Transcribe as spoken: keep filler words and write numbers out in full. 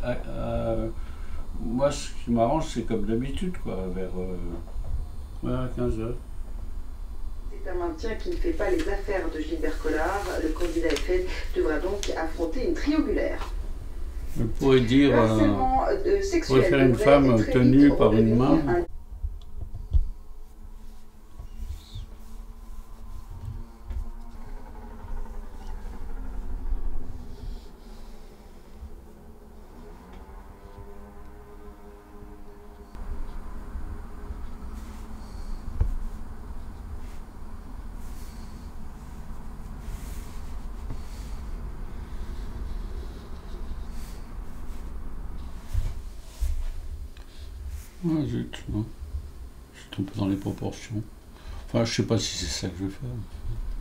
euh, moi, ce qui m'arrange, c'est comme d'habitude, quoi, vers euh, ouais, quinze heures. C'est un maintien qui ne fait pas les affaires de Gilbert Collard. Le candidat F N devra donc affronter une triangulaire. Je pourrais dire, Le euh, harcèlement euh, je sexuel pourrais faire une devrait femme très tenue vite par une redevenir main. un Ouais, zut, non. Je suis un peu dans les proportions. Enfin, je sais pas si c'est ça que je vais faire.